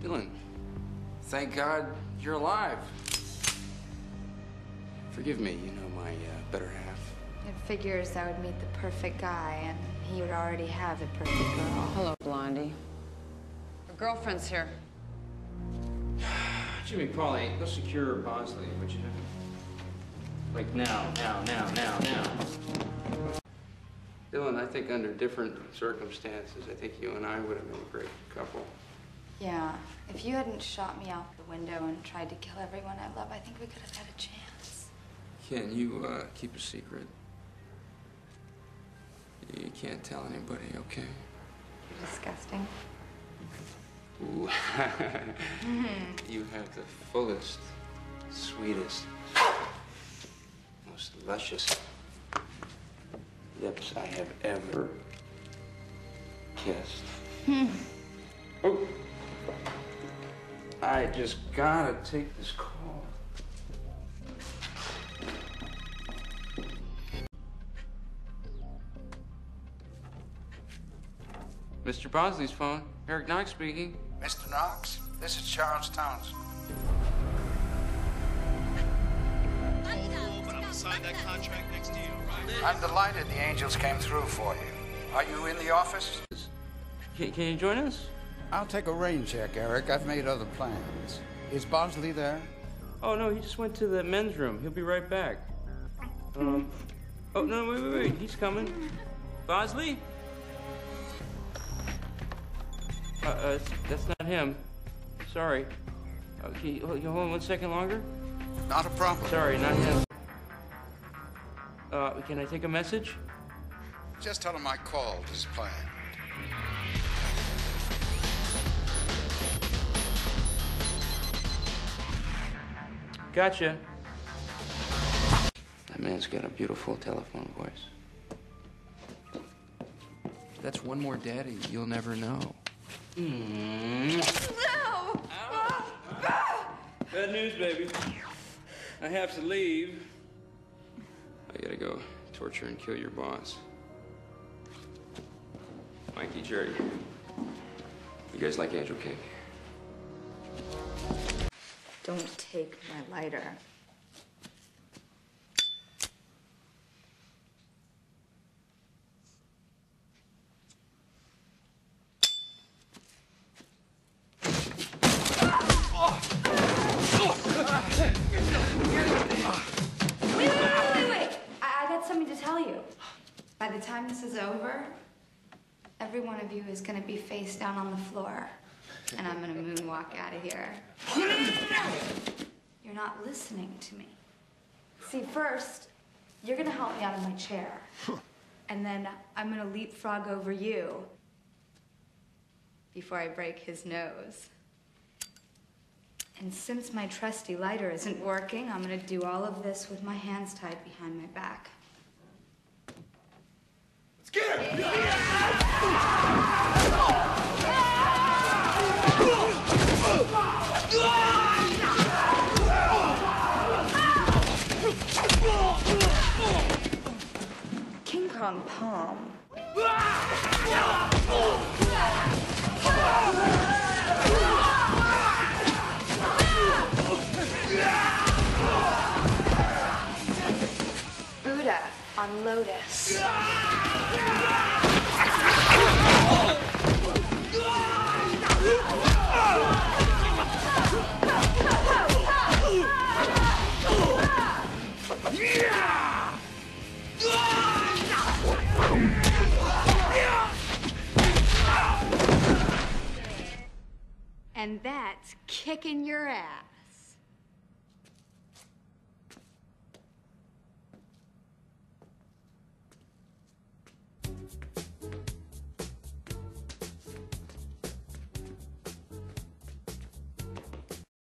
Dylan, thank God you're alive. Forgive me, you know my better half. It figures I would meet the perfect guy, and he would already have the perfect girl. Hello, Blondie. Your girlfriend's here. Jimmy, Paulie, go secure Bosley, would you? Like now. Dylan, I think under different circumstances, I think you and I would have been a great couple. Yeah, if you hadn't shot me out the window and tried to kill everyone I love, I think we could have had a chance. Can you keep a secret? You can't tell anybody, okay? You're disgusting. Ooh. You have the fullest, sweetest, most luscious lips I have ever kissed. Oh. I just gotta take this call. Mr. Bosley's phone. Eric Knox speaking. Mr. Knox, this is Charles Townsend. But I'm gonna sign that contract next to you, right? I'm delighted the angels came through for you. Are you in the office? Can you join us? I'll take a rain check, Eric. I've made other plans. Is Bosley there? Oh, no, he just went to the men's room. He'll be right back. Oh, no, wait. He's coming. Bosley? That's not him. Sorry. Can you hold on 1 second longer? Not a problem. Sorry, not him. Can I take a message? Just tell him I called as planned. Gotcha. That man's got a beautiful telephone voice. That's one more daddy you'll never know. No! Bad news, baby. I have to leave. I gotta go torture and kill your boss. Mikey, Jerry. You guys like angel cake? Don't take my lighter. Wait. I got something to tell you. By the time this is over, every one of you is gonna be face down on the floor. And I'm gonna moonwalk out of here. You're not listening to me. See, first, you're gonna help me out of my chair. And then I'm gonna leapfrog over you before I break his nose. And since my trusty lighter isn't working, I'm gonna do all of this with my hands tied behind my back. Let's get him! King Kong Palm. Buddha on Lotus. And that's kicking your ass.